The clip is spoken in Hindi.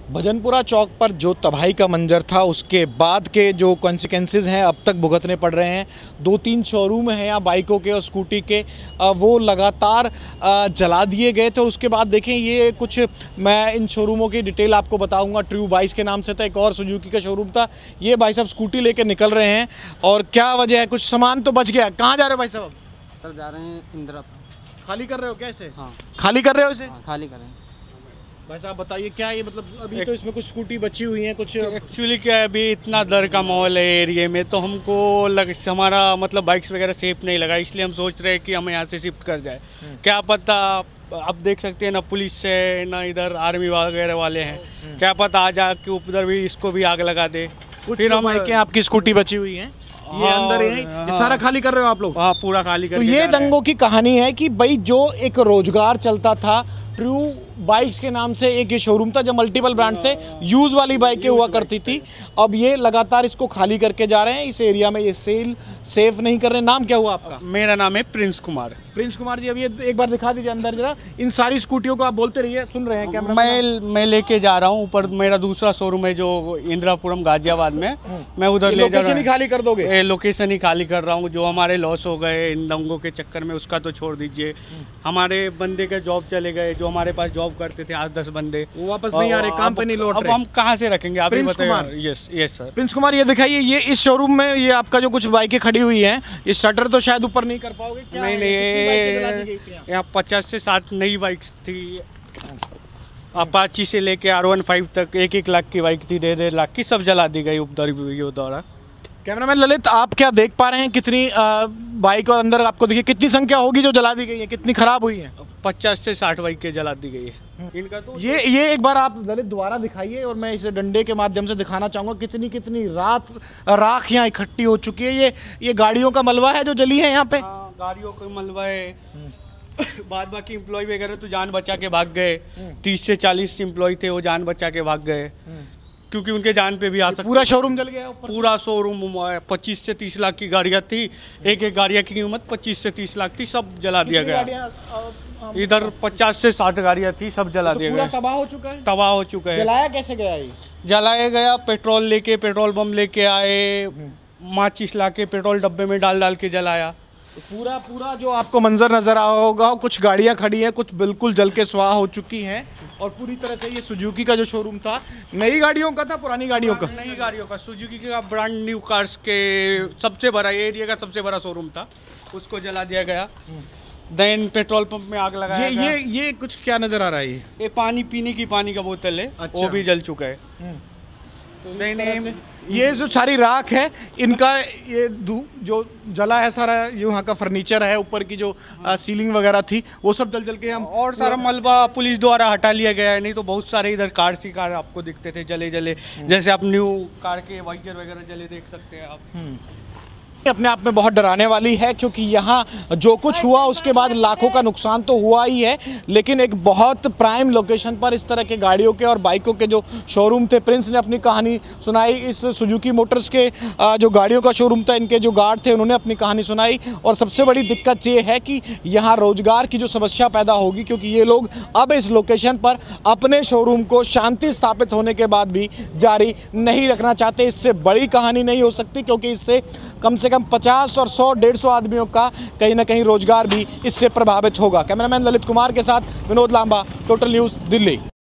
भजनपुरा चौक पर जो तबाही का मंजर था उसके बाद के जो कॉन्सिक्वेंसेस हैं अब तक भुगतने पड़ रहे हैं। 2-3 शोरूम हैं यहाँ बाइकों के और स्कूटी के, वो लगातार जला दिए गए थे। और उसके बाद देखें ये कुछ, मैं इन शोरूमों की डिटेल आपको बताऊंगा। ट्रू बाइक्स के नाम से था, एक और सुजुकी का शोरूम था। ये भाई साहब स्कूटी लेके निकल रहे हैं और क्या वजह है, कुछ सामान तो बच गया। कहाँ जा रहे हो भाई साहब? सर जा रहे हैं इंदिरा। खाली कर रहे हो कैसे? हाँ खाली कर रहे हो इसे? हाँ, खाली कर रहे हैं। भाई साहब बताइए क्या ये मतलब, अभी तो इसमें कुछ स्कूटी बची हुई हैं कुछ। एक्चुअली क्या है, अभी इतना डर का माहौल है एरिया में, तो हमको हमारा मतलब बाइक्स वगैरह सेफ नहीं लगा, इसलिए हम सोच रहे हैं कि हम यहाँ से शिफ्ट कर जाए। क्या पता, आप देख सकते हैं ना पुलिस है ना इधर आर्मी वगैरह वाले हैं, क्या पता आ जा कि उधर भी इसको भी आग लगा दे। फिर हम आपकी स्कूटी बची हुई है, ये अंदर है, ये सारा खाली कर रहे हो आप लोग? हाँ पूरा खाली कर। तो ये दंगों की कहानी है कि भाई जो एक रोजगार चलता था ट्रू बाइक्स के नाम से, एक ये शोरूम था जब मल्टीपल ब्रांड से यूज वाली बाइकें हुआ करती थी, अब ये लगातार इसको खाली करके जा रहे हैं। इस एरिया में ये सेल सेफ नहीं कर रहे। नाम क्या हुआ आपका? मेरा नाम है प्रिंस कुमार। प्रिंस कुमार जी, अब ये एक बार दिखा दीजिए अंदर जरा। इन सारी स्कूटियों को आप बोलते रहिए, सुन रहे हैं कैमरा। मैं लेके जा रहा हूँ ऊपर, मेरा दूसरा शोरूम है जो इंदिरापुरम गाजियाबाद में, मैं उधर ले जा रहा हूँ। खाली कर दोगे? लोकेशन ही खाली कर रहा हूँ। जो हमारे लॉस हो गए इन दंगों के चक्कर में उसका तो छोड़ दीजिए, हमारे बंदे के जॉब चले गए, जो हमारे पास जॉब करते थे 8-10 बंदे, वो वापस नहीं आ रहे, काम पे नहीं लौट रहे। अब हम कहाँ से रखेंगे आप बताइए। Yes sir. प्रिंस कुमार ये दिखाइए, ये इस शोरूम में ये आपका जो कुछ बाइकें खड़ी हुई हैं, ये शटर तो शायद ऊपर नहीं कर पाओगे क्या? नहीं, यहाँ 50 से 60 नई बाइक्स थी, अपाची से लेके R15 तक 1-1 लाख की बाइक थी, 1.5 लाख की, सब जला दी गई उपद्रवियों द्वारा। कैमरामैन ललित, आप क्या देख पा रहे हैं, कितनी बाइक और अंदर आपको देखिए कितनी संख्या होगी जो जला दी गई है, कितनी खराब हुई है? 50 से 60 बाइकें जला दी गई है इनका। तो ये एक बार आप ललित दोबारा दिखाइए और मैं इसे डंडे के माध्यम से दिखाना चाहूँगा कितनी राख यहाँ इकट्ठी हो चुकी है। ये गाड़ियों का मलबा है जो जली है यहाँ पे। गाड़ियों का मलबा है। बाद बाकी एम्प्लॉय वगैरह तो जान बचा के भाग गए। 30 से 40 एम्प्लॉय थे, वो जान बचा के भाग गए क्योंकि उनके जान पे भी आ सकता। पूरा शोरूम जल गया ऊपर? पूरा शोरूम 25 से 30 लाख की गाड़ियाँ थी, एक गाड़ियाँ की कीमत 25 से 30 लाख थी, सब जला दिया गया। इधर 50 से 60 गाड़ियाँ थी, सब जला दिया गया। तबाह हो चुका है? तबाह हो चुका है। जलाया कैसे गया ये? जलाया गया पेट्रोल बम लेके आए, माचिस ला के पेट्रोल डब्बे में डाल के जलाया। पूरा जो आपको मंजर नजर आ होगा, कुछ गाड़ियां खड़ी हैं, कुछ बिल्कुल जल के स्वाह हो चुकी हैं और पूरी तरह से ये सुजुकी का जो शोरूम था, नई गाड़ियों का था पुरानी गाड़ियों का? नई गाड़ियों का, सुजुकी का ब्रांड न्यू कार्स के सबसे बड़ा एरिया का सबसे बड़ा शोरूम था, उसको जला दिया गया। देन पेट्रोल पंप में आग लगाया गया। ये कुछ क्या नजर आ रहा है? ये पानी पीने की पानी का बोतल है। अच्छा। वो भी जल चुका है। तो ये जो सारी राख है इनका, ये जो जला है सारा, यहाँ का फर्नीचर है, ऊपर की जो सीलिंग वगैरह थी वो सब जल के हम, और सारा मलबा पुलिस द्वारा हटा लिया गया है। नहीं तो बहुत सारे इधर कार आपको दिखते थे जले, जैसे आप न्यू कार के वाइजर वगैरह जले देख सकते हैं आप। अपने आप में बहुत डराने वाली है क्योंकि यहाँ जो कुछ हुआ उसके बाद लाखों का नुकसान तो हुआ ही है, लेकिन एक बहुत प्राइम लोकेशन पर इस तरह के गाड़ियों के और बाइकों के जो शोरूम थे। प्रिंस ने अपनी कहानी सुनाई, इस सुजुकी मोटर्स के जो गाड़ियों का शोरूम था, इनके जो गार्ड थे उन्होंने अपनी कहानी सुनाई। और सबसे बड़ी दिक्कत ये है कि यहाँ रोजगार की जो समस्या पैदा होगी, क्योंकि ये लोग अब इस लोकेशन पर अपने शोरूम को शांति स्थापित होने के बाद भी जारी नहीं रखना चाहते। इससे बड़ी कहानी नहीं हो सकती क्योंकि इससे कम से कम 50 और 100-150 आदमियों का कहीं ना कहीं रोजगार भी इससे प्रभावित होगा। कैमरामैन ललित कुमार के साथ विनोद लांबा, टोटल न्यूज़, दिल्ली।